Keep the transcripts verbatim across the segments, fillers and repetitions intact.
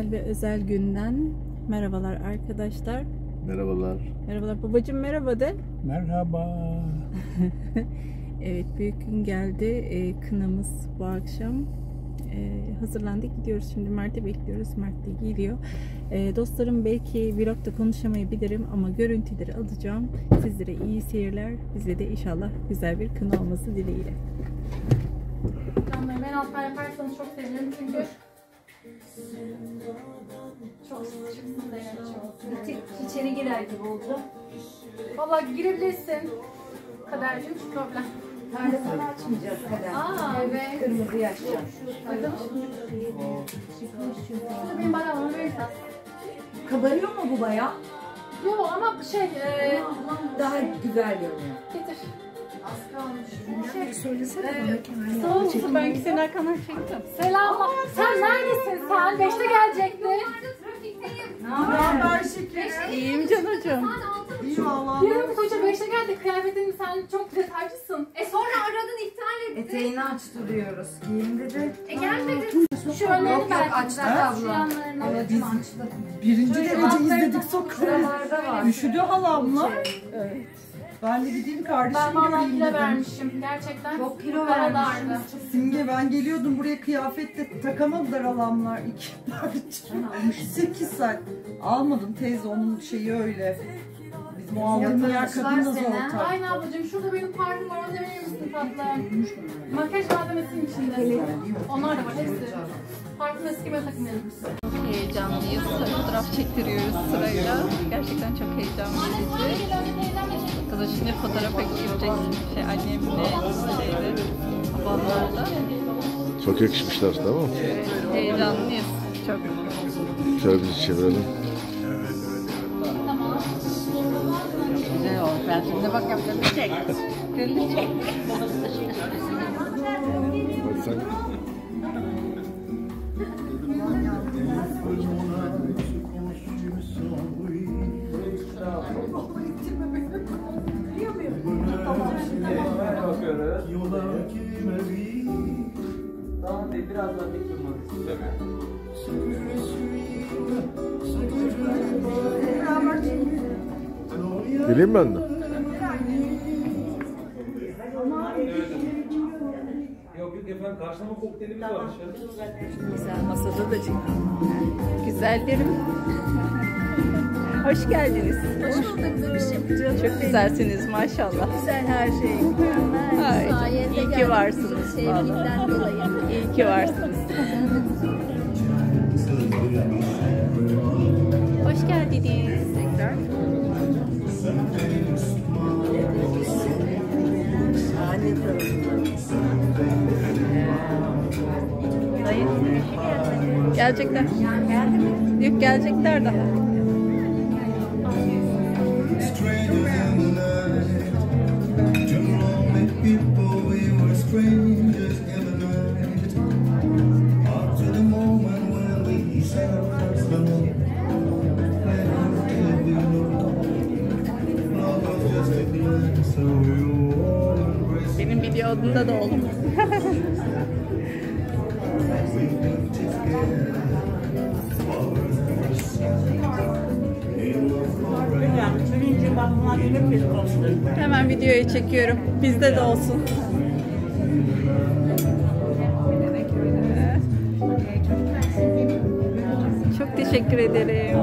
güzel ve özel günden merhabalar arkadaşlar. Merhabalar. Merhabalar babacığım, merhaba de. Merhaba. Evet, büyük gün geldi. E, kınamız bu akşam. E, hazırlandık, gidiyoruz şimdi. Mert'i bekliyoruz. Mert de geliyor. E, dostlarım, belki vlogda konuşamayabilirim ama görüntüleri alacağım. Sizlere iyi seyirler. Bize de inşallah güzel bir kına olması dileğiyle. Canlarım, en alttan yaparsanız çok sevinirim çünkü çok çıksın da yani çok. İçeri girer gibi oldu. Valla girebilirsin. Kadercim, hiç problem. Perdesini açmayacağız Kader. Aa evet. Kırmızı yaşayacağım. Şurada benim bayramımı verirsen. Kabarıyor mu bu bayağı? Yok ama şey, e, Daha güzel görünüyor. getir. Az kalmış. Şey, Söylesene e, Sağ olasın, ben senin arkandan çektim. selam. Sen neredesin sen? Beşte gelecektin. Ne haber şeker? İyiyim canacığım. İyi valla. Diyorum ki hoca beşte geldi. Kıyafetin sen çok detaycısın. E sonra aradın, iptal ettin. Eteğini aç duruyoruz. Giyim dedi. E gelmedin. Şu önlerini Yok, belki açtık düzelt, abla. şu yanlarını Evet, açtım. açtık. Birinci Şöyle derece altlarını izledik sokakta. Şuralarda var. Üşüdü halamla. Evet. Ben de gideyim kardeşim Ben valla göreyim kilo dedim. vermişim. Gerçekten Çok kilo havalardı. vermişim. Simge, ben geliyordum buraya, kıyafetle takamadılar halamlar. İki sekiz saat. Almadım teyze, onun şeyi öyle. Bizim o aldığım yer Yatırmışlar kadınla seni. zor tak. Aynen ablacığım, şurada benim parfüm var, onu da verir misin tatlım? Makyaj malzemesinin içinde. Onlar da var hepsi. Parfüm eskime takmayalım. Heyecanlıyız. Fotoğraf çektiriyoruz sırayla. Gerçekten çok heyecanlıyız. Kızı şimdi fotoğrafa girecek. Şey, annemle şeyde, babamlarla. Çok yakışmışlar, tamam mı? Evet, heyecanlıyız. Çok. Şöyle bizi çevirelim. Güzel oldu. Ben şimdi bak yapacağım. Çek. Çek. Hadi sen. Tamam değil, birazdan bir durmak istiyorum. Geleyim ben de. Yok yok efendim, karşılama kokteylimiz var dışarıda. Güzel masada da çıktı. Güzellerim. Hoş geldiniz. Hoş bulduk. Çok güzelsiniz maşallah. Güzel her şey. Ay, Sayende iyi ki geldik. varsınız. Sevgilikten Vallahi. dolayı. İyi ki varsınız. Hoş geldiniz tekrar. Dayı. Gelecekler. Geldi mi? Yok, gelecekler daha. Benim video odunda da oldum. Hemen videoyu çekiyorum. Bizde de olsun. Çok teşekkür ederim.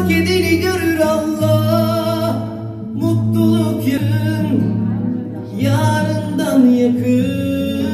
Hak edeni görür Allah. Mutluluk yarın, yarından yakın.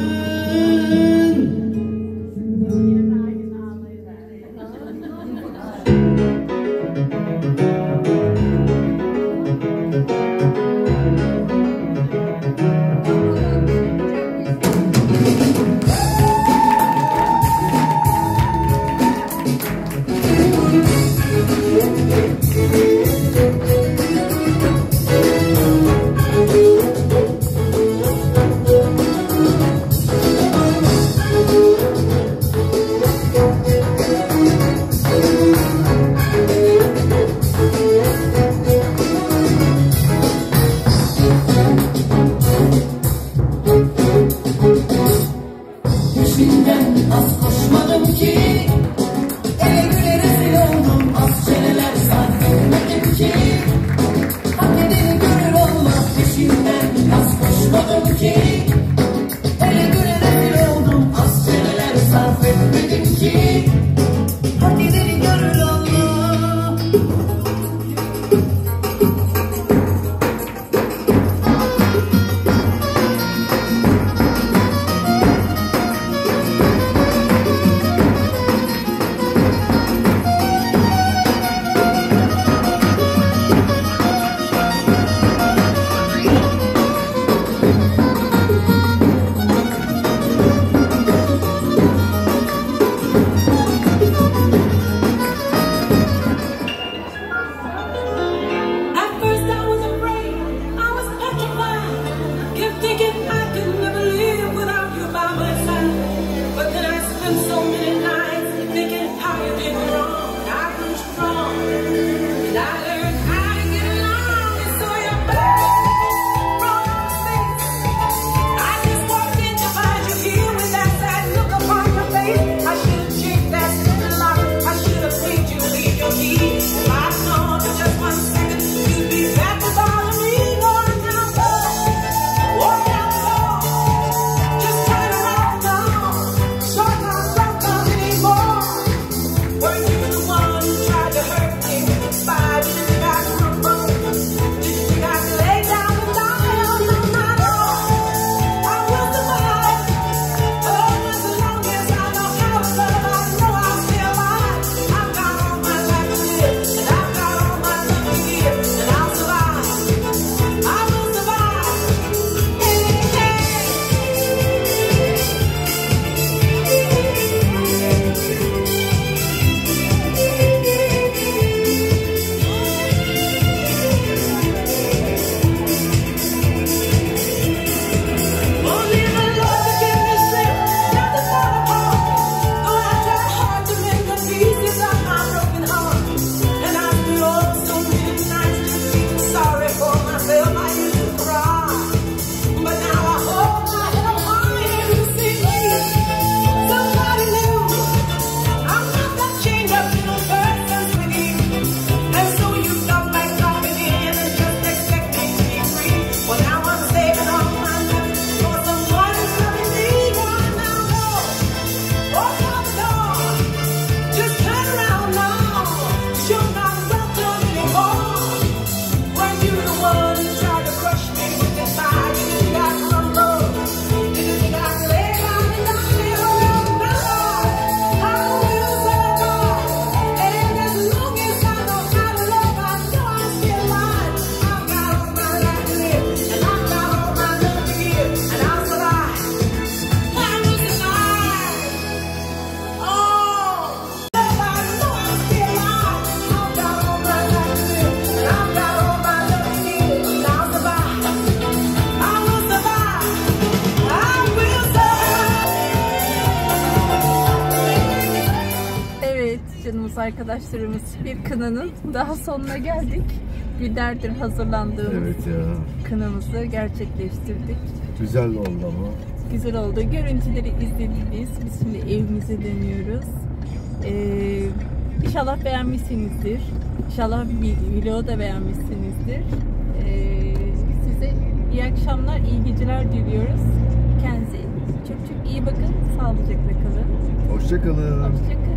canımız arkadaşlarımız, bir kınanın daha sonuna geldik. Günlerdir hazırlandığımız Evet ya. kınamızı gerçekleştirdik. Güzel oldu ama. Güzel oldu. Görüntüleri izlediniz. Biz şimdi evimize dönüyoruz. Ee, inşallah beğenmişsinizdir. İnşallah vlogu da beğenmişsinizdir. Ee, size iyi akşamlar, iyi geceler diliyoruz. Kendinize çok çok iyi bakın. Sağlıcakla kalın. Hoşça kalın. Hoşça kalın.